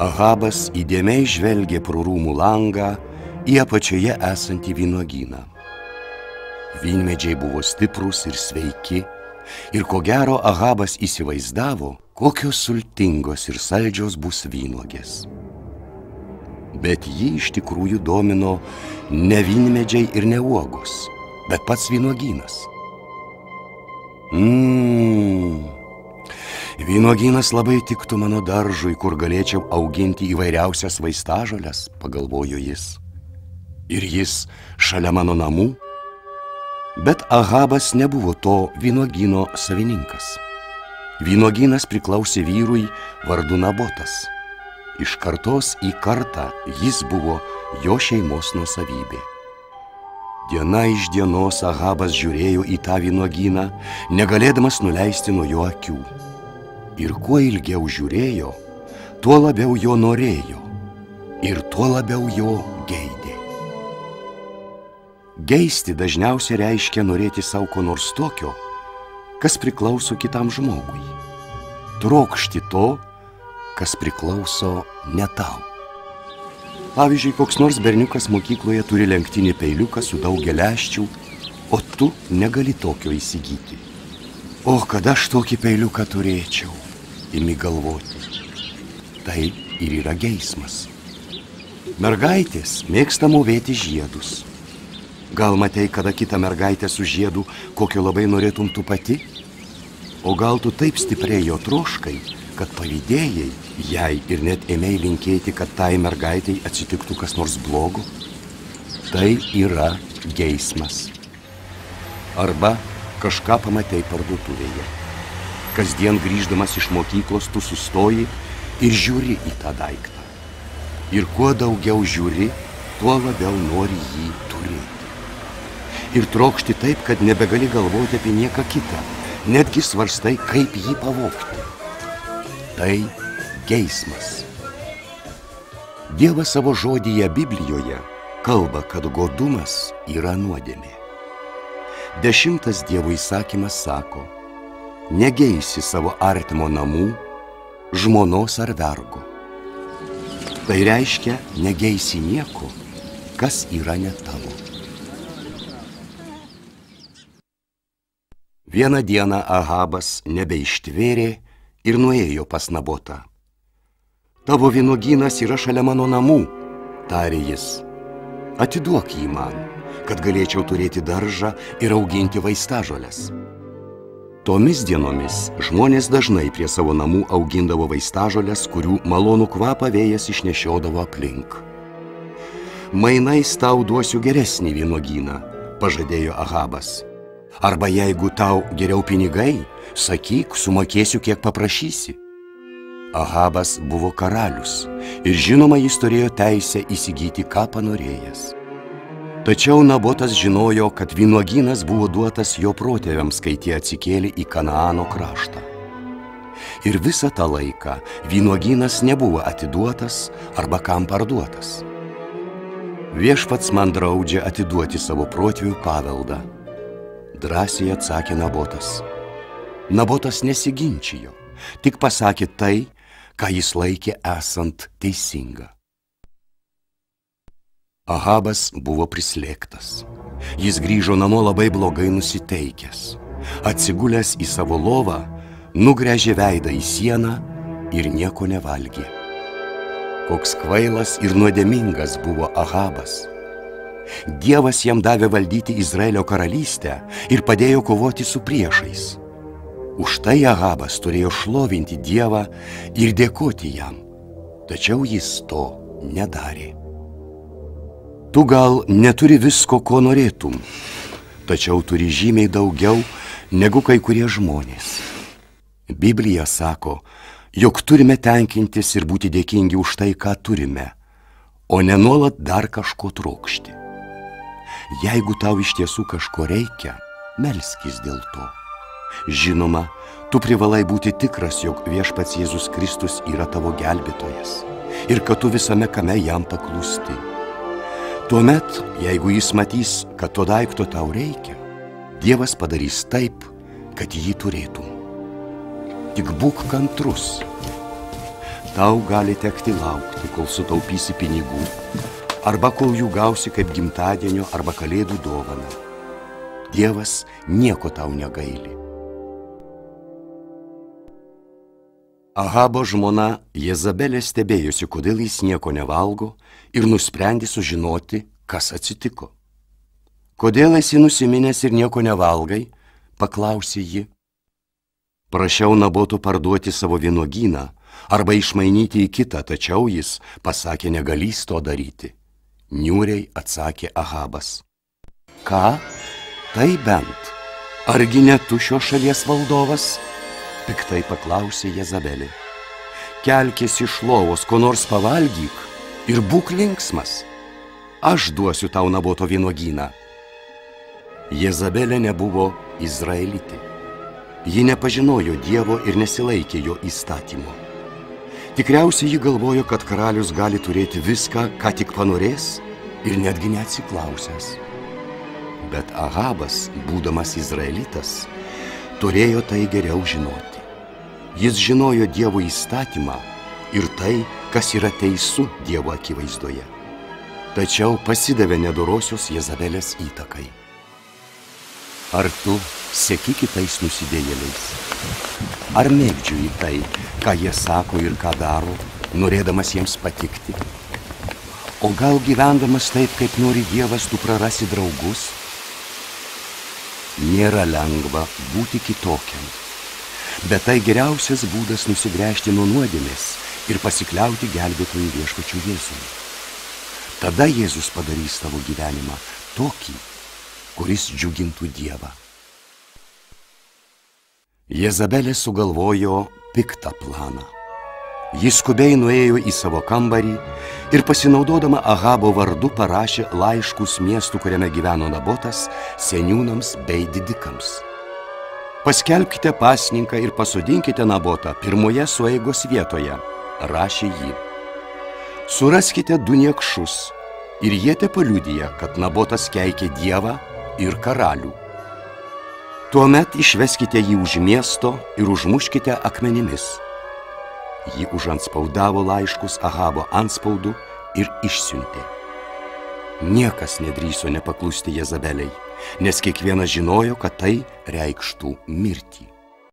Ahabas įdėmiai žvelgė pro rūmų langą į apačioje esantį vynuogyną. Vynmedžiai buvo stiprūs ir sveiki, ir ko gero Ahabas įsivaizdavo, kokios sultingos ir saldžios bus vynuogės. Bet jį iš tikrųjų domino ne vynmedžiai ir ne uogos, bet pats vynuogynas. Vynuogynas labai tiktų mano daržui, kur galėčiau auginti įvairiausias vaistažoles, pagalvojo jis. Ir jis šalia mano namų. Bet Ahabas nebuvo to vynuogyno savininkas. Vynuogynas priklausė vyrui vardu Nabotas. Iš kartos į kartą jis buvo jo šeimos nuosavybė. Diena iš dienos Ahabas žiūrėjo į tą vynuogyną, negalėdamas nuleisti nuo jo akių. Ir kuo ilgiau žiūrėjo, tuo labiau jo norėjo ir tuo labiau jo geidė. Geisti dažniausiai reiškia norėti savo ko nors tokio, kas priklauso kitam žmogui. Trokšti to, kas priklauso ne tau. Pavyzdžiui, koks nors berniukas mokykloje turi lenktinį peiliuką su daug geležčių, o tu negali tokio įsigyti. O kad aš tokį peiliuką turėčiau, imi galvoti. Tai ir yra geismas. Mergaitės mėgsta mūvėti žiedus. Gal matei kada kitą mergaitę su žiedu, kokio labai norėtum tu pati? O gal tu taip stipriai jo troškai, kad pavydėjai jai ir net ėmei linkėti, kad tai mergaitei atsitiktų kas nors blogo? Tai yra geismas. Arba kažką pamatei parduotuvėje. Kasdien grįždamas iš mokyklos tu sustoji ir žiūri į tą daiktą. Ir kuo daugiau žiūri, tuo labiau nori jį turėti. Ir trokšti taip, kad nebegali galvoti apie nieką kitą, netgi svarstai, kaip jį pavogti. Tai geismas. Dievas savo žodyje Biblijoje kalba, kad godumas yra nuodėmė. 10 Dievo įsakymas sako: negeisi savo artimo namų, žmonos ar vergo. Tai reiškia, negeisi nieko, kas yra ne tavo. Vieną dieną Ahabas nebeištvėrė ir nuėjo pas Nabotą. Tavo vynuogynas yra šalia mano namų, tarė jis. Atiduok jį man, kad galėčiau turėti daržą ir auginti vaistažoles. Tomis dienomis žmonės dažnai prie savo namų augindavo vaistažoles, kurių malonų kvapą vėjas išnešiodavo aplink. Mainais tau duosiu geresnį vynuogyną, pažadėjo Ahabas. Arba jeigu tau geriau pinigai, sakyk, sumokėsiu, kiek paprašysi. Ahabas buvo karalius ir žinoma, jis turėjo teisę įsigyti, ką panorėjęs. Tačiau Nabotas žinojo, kad vynuogynas buvo duotas jo protėviams, kai tie atsikėlė į Kanaano kraštą. Ir visą tą laiką vynuogynas nebuvo atiduotas arba kam parduotas. Viešpats man draudžia atiduoti savo protėvių paveldą, drąsiai atsakė Nabotas. Nabotas nesiginčijo, tik pasakė tai, ką jis laikė esant teisinga. Ahabas buvo prislėgtas. Jis grįžo namo labai blogai nusiteikęs. Atsigulęs į savo lovą, nugręžė veidą į sieną ir nieko nevalgė. Koks kvailas ir nuodėmingas buvo Ahabas. Dievas jam davė valdyti Izraelio karalystę ir padėjo kovoti su priešais. Už tai Ahabas turėjo šlovinti Dievą ir dėkoti jam, tačiau jis to nedarė. Tu gal neturi visko, ko norėtum, tačiau turi žymiai daugiau negu kai kurie žmonės. Biblija sako, jog turime tenkintis ir būti dėkingi už tai, ką turime, o ne nuolat dar kažko trokšti. Jeigu tau iš tiesų kažko reikia, melskis dėl to. Žinoma, tu privalai būti tikras, jog viešpats Jėzus Kristus yra tavo gelbėtojas ir kad tu visame kame jam paklūsti. Tuomet, jeigu jis matys, kad to daikto tau reikia, Dievas padarys taip, kad jį turėtum. Tik būk kantrus. Tau gali tekti laukti, kol sutaupysi pinigų, arba kol jų gausi kaip gimtadienio arba kalėdų dovaną. Dievas nieko tau negaili. Ahabo žmona Jezabelė stebėjosi, kodėl jis nieko nevalgo, ir nusprendė sužinoti, kas atsitiko. Kodėl esi nusiminęs ir nieko nevalgai? Paklausė ji. Prašiau Naboto parduoti savo vynuogyną arba išmainyti į kitą, tačiau jis pasakė, negalys to daryti. Niūriai atsakė Ahabas. Ką? Tai bent. Argi ne tu šios šalies valdovas? Piktai paklausė Jezabelė. Kelkis iš lovos, ko nors pavalgyk ir būk linksmas. Aš duosiu tau Naboto vynuogyną. Jezabelė nebuvo izraelitė. Ji nepažinojo Dievo ir nesilaikė jo įstatymo. Tikriausiai ji galvojo, kad karalius gali turėti viską, ką tik panorės, ir netgi neatsiklausęs. Bet Ahabas, būdamas izraelitas, turėjo tai geriau žinoti. Jis žinojo Dievo įstatymą ir tai, kas yra teisu Dievo akivaizdoje. Tačiau pasidavė nedorosios Jezabelės įtakai. Ar tu seki kitais nusidėjėliais? Ar mėgdžiuji tai, ką jie sako ir ką daro, norėdamas jiems patikti? O gal gyvendamas taip, kaip nori Dievas, tu prarasi draugus? Nėra lengva būti kitokiam, bet tai geriausias būdas nusigręžti nuo nuodėmės ir pasikliauti gelbėtojų viešpačiu Jėzumi. Tada Jėzus padarys tavo gyvenimą tokį, kuris džiugintų Dievą. Jezabelė sugalvojo piktą planą. Jis skubiai nuėjo į savo kambarį ir pasinaudodama Ahabo vardu parašė laiškus miestų, kuriame gyveno Nabotas, seniūnams bei didikams. Paskelbkite pasninką ir pasodinkite Nabotą pirmoje sueigos vietoje, rašė ji. Suraskite du niekšus ir jie tepaliudija, kad Nabotas keikė Dievą ir karalių. Tuomet išveskite jį už miesto ir užmuškite akmenimis. Ji užantspaudavo laiškus Ahabo antspaudu ir išsiuntė. Niekas nedrįso nepaklusti Jezabelei, nes kiekvienas žinojo, kad tai reikštų mirtį.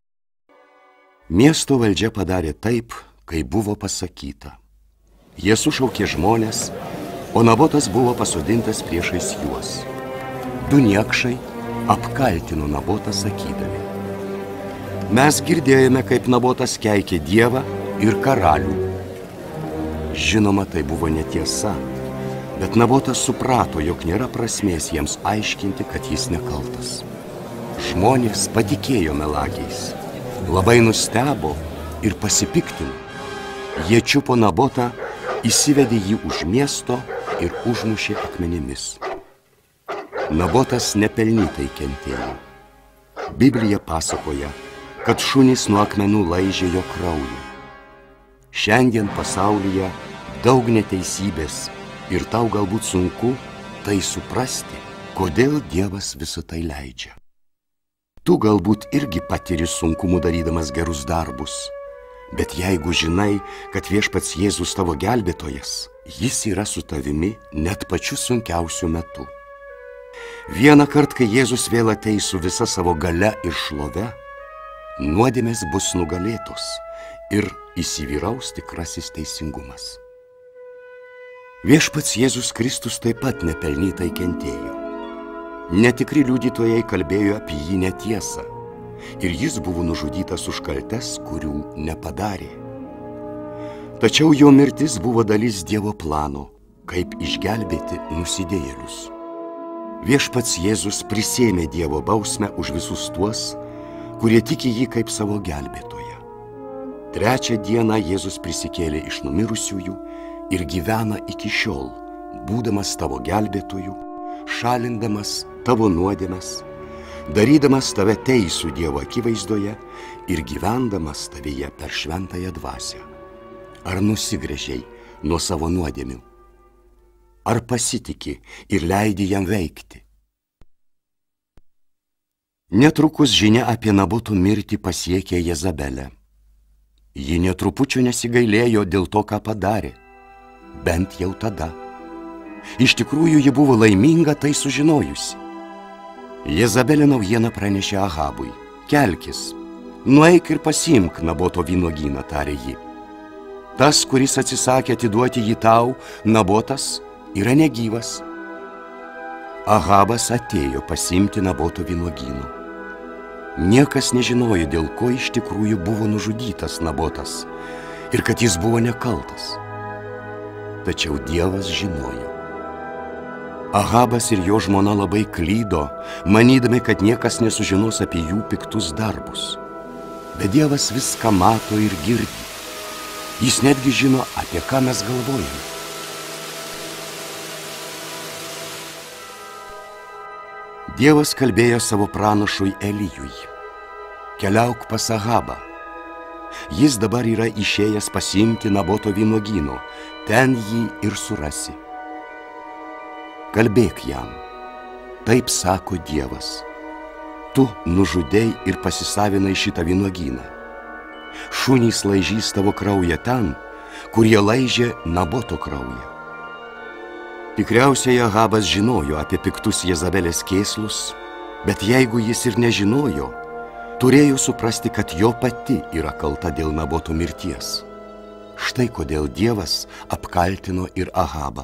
Miesto valdžia padarė taip, kaip buvo pasakyta. Jie sušaukė žmones, o Nabotas buvo pasodintas priešais juos. Du niekšai apkaltino Nabotą sakydami: Mes girdėjome, kaip Nabotas keikė Dievą ir karalių. Žinoma, tai buvo netiesa, bet Nabotas suprato, jog nėra prasmės jiems aiškinti, kad jis nekaltas. Žmonės patikėjo melagiais, labai nustebo ir pasipiktino. Jie čiupo Nabotą, įsivedė jį už miesto ir užmušė akmenimis. Nabotas nepelnytai kentėjo. Biblija pasakoja, kad šunys nuo akmenų laižė jo kraują. Šiandien pasaulyje daug neteisybės ir tau galbūt sunku tai suprasti, kodėl Dievas visą tai leidžia. Tu galbūt irgi patiri sunkumų darydamas gerus darbus, bet jeigu žinai, kad viešpats Jėzus tavo gelbėtojas, jis yra su tavimi net pačiu sunkiausiu metu. Vieną kartą, kai Jėzus vėl ateis su visa savo galia ir šlove, nuodėmės bus nugalėtos ir įsivyraus tikrasis teisingumas. Viešpats Jėzus Kristus taip pat nepelnytai kentėjo. Netikri liudytojai kalbėjo apie jį netiesą ir jis buvo nužudytas už kaltes, kurių nepadarė. Tačiau jo mirtis buvo dalis Dievo plano, kaip išgelbėti nusidėjėlius. Viešpats Jėzus prisėmė Dievo bausmę už visus tuos, kurie tiki jį kaip savo gelbėtoją. Trečią dieną Jėzus prisikėlė iš numirusiųjų ir gyvena iki šiol, būdamas tavo gelbėtoju, šalindamas tavo nuodėmes, darydamas tave teisų Dievo akivaizdoje ir gyvendamas tavyje per šventąją dvasią. Ar nusigręžiai nuo savo nuodėmių? Ar pasitiki ir leidi jam veikti? Netrukus žinia apie Naboto mirtį pasiekė Jezabelę. Ji netrupučio nesigailėjo dėl to, ką padarė. Bent jau tada. Iš tikrųjų, ji buvo laiminga tai sužinojusi. Jezabelė naujieną pranešė Ahabui. Kelkis, nueik ir pasiimk Naboto vynuogyną, tarė ji. Tas, kuris atsisakė atiduoti jį tau, Nabotas, yra negyvas. Ahabas atėjo pasiimti Naboto vynuogyno. Niekas nežinojo, dėl ko iš tikrųjų buvo nužudytas Nabotas ir kad jis buvo nekaltas. Tačiau Dievas žinojo. Ahabas ir jo žmona labai klydo, manydami, kad niekas nesužinos apie jų piktus darbus. Bet Dievas viską mato ir girdi. Jis netgi žino, apie ką mes galvojame. Dievas kalbėjo savo pranašui Elijui. Keliauk pas Ahabą. Jis dabar yra išėjęs pasiimti Naboto vynuogyno. Ten jį ir surasi. Kalbėk jam. Taip sako Dievas. Tu nužudei ir pasisavinai šitą vynuogyną. Šunys laižys tavo kraują ten, kur jie laižė Naboto kraują. Tikriausiai Ahabas žinojo apie piktus Jezabelės kėslus, bet jeigu jis ir nežinojo, turėjo suprasti, kad jo pati yra kalta dėl Naboto mirties. Štai kodėl Dievas apkaltino ir Ahabą.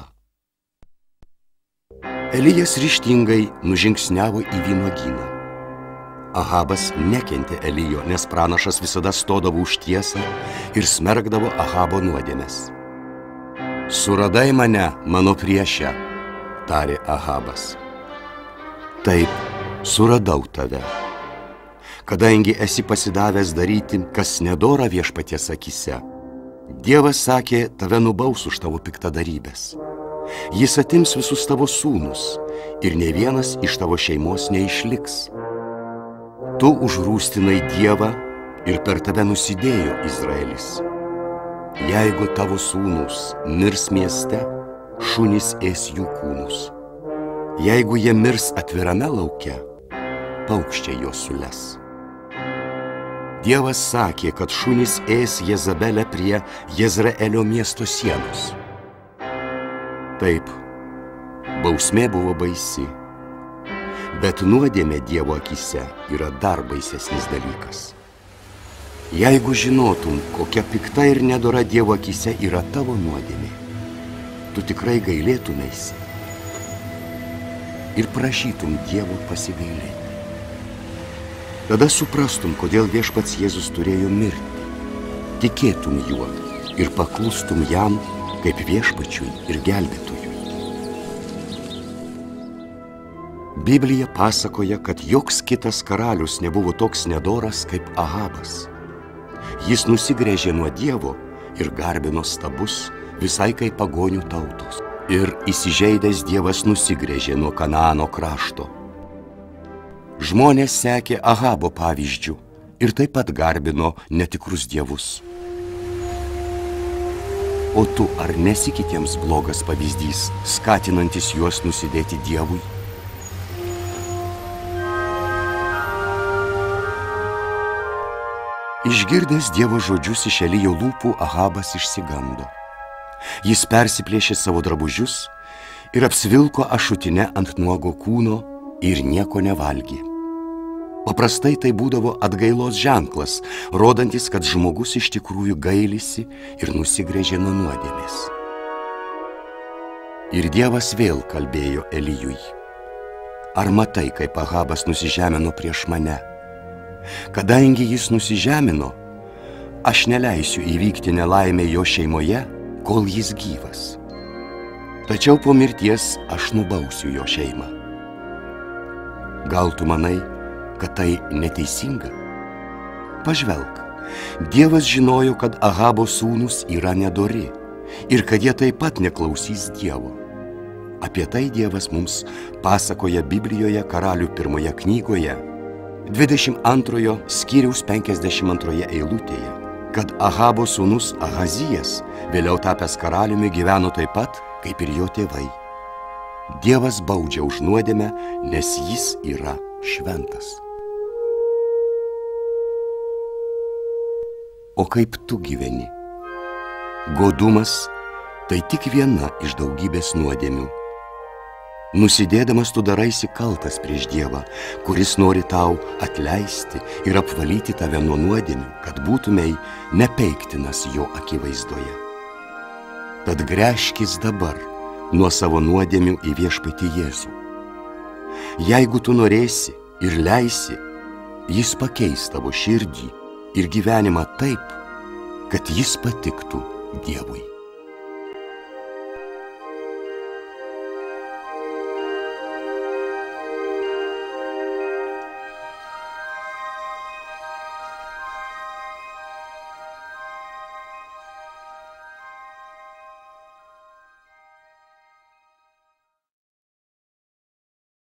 Elijas ryžtingai nužingsniavo į vynuogyną. Ahabas nekentė Elijo, nes pranašas visada stodavo už tiesą ir smerkdavo Ahabo nuodėmes. Suradai mane, mano priešę, tarė Ahabas. Taip, suradau tave. Kadangi esi pasidavęs daryti, kas nedora viešpaties akyse, Dievas sakė, tave nubaus už tavo piktadarybės. Jis atims visus tavo sūnus ir ne vienas iš tavo šeimos neišliks. Tu užrūstinai Dievą ir per tave nusidėjo Izraelis. Jeigu tavo sūnus mirs mieste, šunys ės jų kūnus. Jeigu jie mirs atvirame lauke, paukščiai juos sules. Dievas sakė, kad šunys ės Jezabelę prie Jezreelio miesto sienos. Taip, bausmė buvo baisi, bet nuodėmė Dievo akyse yra dar baisesnis dalykas. Jeigu žinotum, kokia pikta ir nedora Dievo akyse yra tavo nuodėmė, tu tikrai gailėtumeisi ir prašytum Dievo pasigailėti. Tada suprastum, kodėl viešpats Jėzus turėjo mirti, tikėtum juo ir paklustum jam kaip viešpačiui ir gelbėtojui. Biblija pasakoja, kad joks kitas karalius nebuvo toks nedoras kaip Ahabas. Jis nusigręžė nuo Dievo ir garbino stabus, visai kaip pagonių tautos. Ir įsižeidęs Dievas nusigręžė nuo Kanaano krašto. Žmonės sekė Ahabo pavyzdžių ir taip pat garbino netikrus dievus. O tu ar nesi kitiems blogas pavyzdys, skatinantis juos nusidėti Dievui? Išgirdęs Dievo žodžius iš Elijo lūpų, Ahabas išsigando. Jis persiplėšė savo drabužius ir apsivilko ašutinę ant nuogo kūno ir nieko nevalgė. Paprastai tai būdavo atgailos ženklas, rodantis, kad žmogus iš tikrųjų gailisi ir nusigręžė nuo nuodėmės. Ir Dievas vėl kalbėjo Elijui. Ar matai, kaip Ahabas nusižemino prieš mane? Kadangi jis nusižemino, aš neleisiu įvykti nelaimę jo šeimoje, kol jis gyvas. Tačiau po mirties aš nubausiu jo šeimą. Gal tu manai, kad tai neteisinga? Pažvelk, Dievas žinojo, kad Ahabo sūnus yra nedori ir kad jie taip pat neklausys Dievo. Apie tai Dievas mums pasakoja Biblijoje Karalių 1 knygoje, 22 skyriaus 52 eilutėje, kad Ahabo sūnus Ahazijas, vėliau tapęs karaliumi, gyveno taip pat, kaip ir jo tėvai. Dievas baudžia už nuodėmę, nes jis yra šventas. o kaip tu gyveni. Godumas tai tik viena iš daugybės nuodėmių. Nusidėdamas tu daraisi kaltas prieš Dievą, kuris nori tau atleisti ir apvalyti tave nuo nuodėmių, kad būtumei nepeiktinas jo akivaizdoje. Tad gręžkis dabar nuo savo nuodėmių į Viešpatį Jėzų. Jeigu tu norėsi ir leisi, jis pakeis tavo širdį ir gyvenimą taip, kad jis patiktų Dievui.